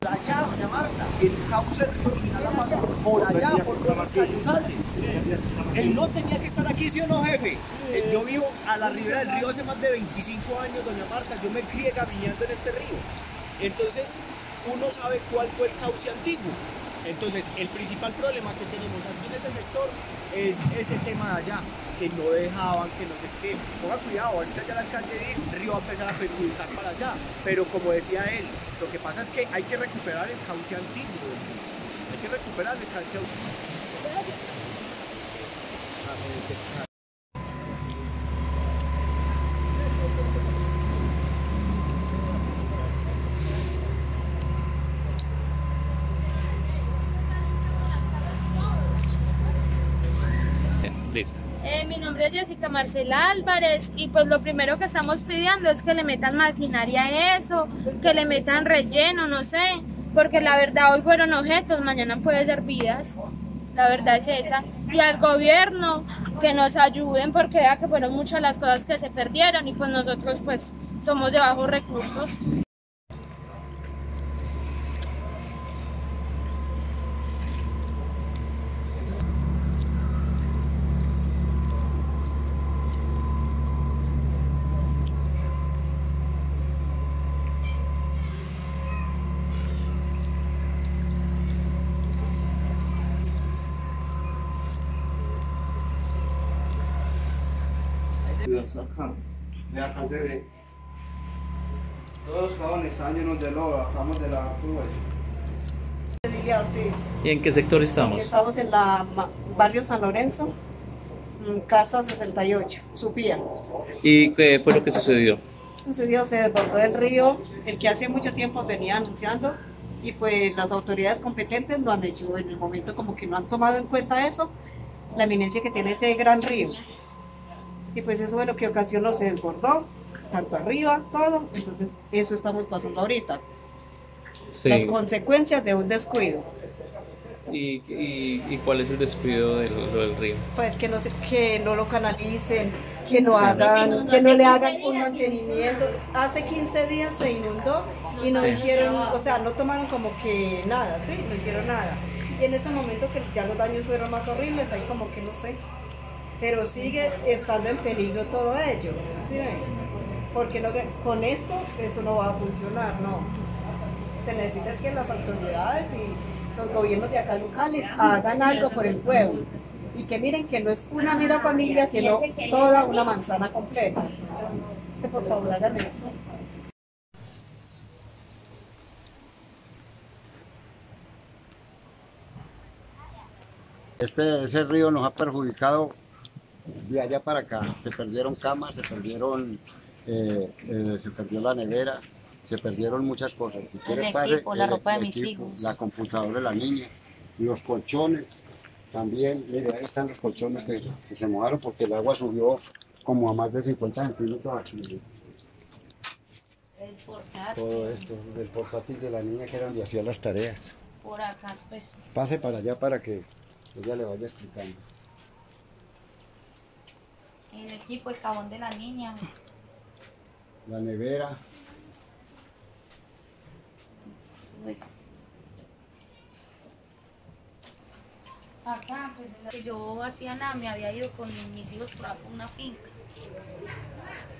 allá, doña Marta, el cauce del río Original pasa por allá, por todos los cañuzales. Él no tenía que estar aquí, ¿sí o no, jefe? Yo vivo a la ribera del río hace más de 25 años, doña Marta. Yo me crié caminando en este río. Entonces, uno sabe cuál fue el cauce antiguo. Entonces, el principal problema que tenemos aquí en ese sector es ese tema de allá, que no dejaban, que no sé qué. Ponga cuidado, ahorita ya el alcalde dijo, el río va a empezar a perjudicar para allá. Pero como decía él, lo que pasa es que hay que recuperar el cauce antiguo. Hay que recuperar el cauce antiguo. Listo. Mi nombre es Jessica Marcela Álvarez y pues lo primero que estamos pidiendo es que le metan maquinaria a eso, que le metan relleno, no sé, porque la verdad hoy fueron objetos, mañana puede ser vidas, la verdad es esa. Y al gobierno que nos ayuden porque vea que fueron muchas las cosas que se perdieron y pues nosotros pues somos de bajos recursos. Acá se ve. Todos los cajones están llenos de lodo, acabamos de lavar todo eso. Lilia Ortiz. ¿Y en qué sector estamos? Estamos en la barrio San Lorenzo, casa 68, Supía. ¿Y qué fue lo que sucedió? Sucedió, se desbordó el río, el que hace mucho tiempo venía anunciando, y pues las autoridades competentes lo han hecho en el momento como que no han tomado en cuenta eso, la eminencia que tiene ese gran río. Y pues eso fue lo que ocasionó, se desbordó, tanto arriba, todo, entonces eso estamos pasando ahorita. Sí. Las consecuencias de un descuido. ¿Y cuál es el descuido del río? Pues que no lo canalicen, que no hagan, que no le hagan un mantenimiento. Hace 15 días se inundó y no hicieron, o sea, no tomaron como que nada, ¿sí? No hicieron nada. Y en este momento que ya los daños fueron más horribles, hay como que no sé, pero sigue estando en peligro todo ello, ¿sí ven? Porque no, con esto eso no va a funcionar, no. Se necesita es que las autoridades y los gobiernos de acá locales hagan algo por el pueblo y que miren que no es una mera familia, sino toda una manzana completa. Entonces, que por favor hagan eso. Ese río nos ha perjudicado de allá para acá. Se perdieron camas, se perdió la nevera, se perdieron muchas cosas. Si quieres, equipo, la ropa de mis hijos. La computadora de la niña, los colchones también. Mire, ahí están los colchones que se mojaron porque el agua subió como a más de 50 centímetros aquí. El portátil. Todo esto, el portátil de la niña que era donde hacía las tareas. Por acá, pues. Pase para allá para que ella le vaya explicando. El equipo, el jabón de la niña. La nevera. Pues, acá, pues yo hacía nada, me había ido con mis hijos por una finca.